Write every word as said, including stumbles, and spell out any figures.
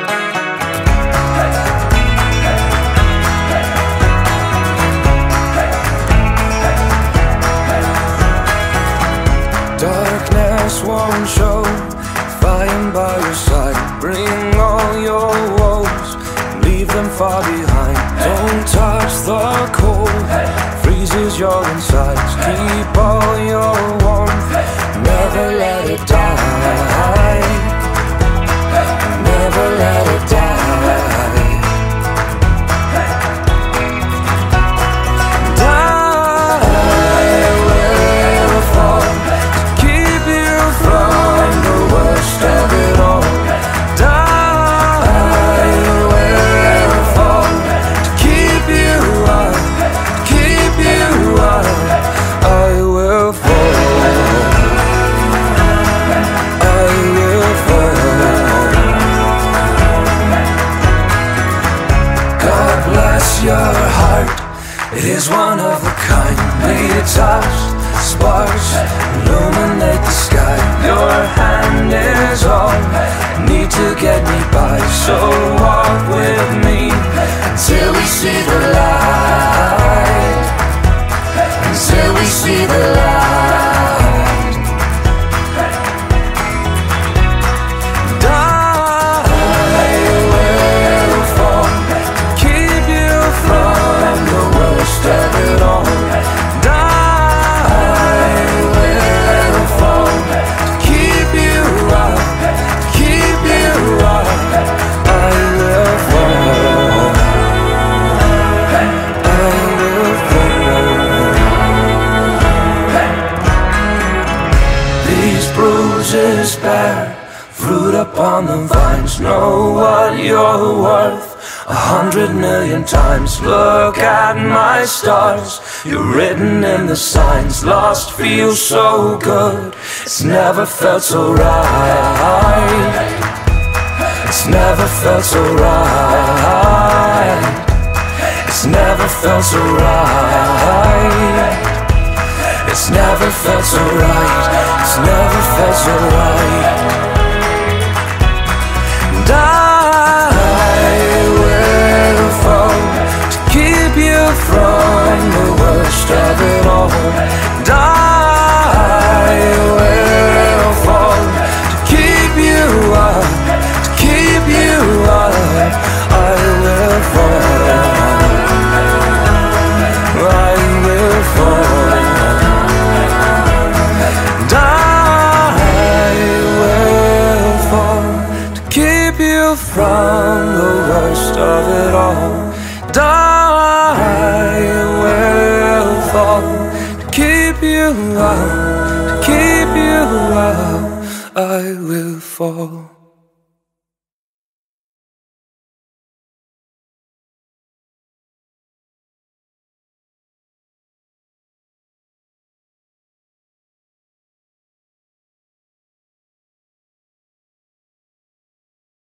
Darkness won't show if I am by your side. Bring all your woes, leave them far behind. Don't touch the cold, freezes your insides. Keep all your warmth, never let it die. Never let it die. Your heart, it is one of a kind. May it touch, sparks, illuminate the sky. Your hand is all I need to get me by. So walk with me until we see the light. Until we see the light. Bruises bear fruit upon the vines. Know what you're worth a hundred million times. Look at my stars, you're written in the signs. Lost feels so good, it's never felt so right. It's never felt so right. It's never felt so right. It's never felt so right. It's never felt so right. And I will fall to keep you from the worst of it all. And I will fall to keep you up, to keep you up. I will fall. I will fall. From the worst of it all. And I will fall to keep you up, to keep you up. I will fall.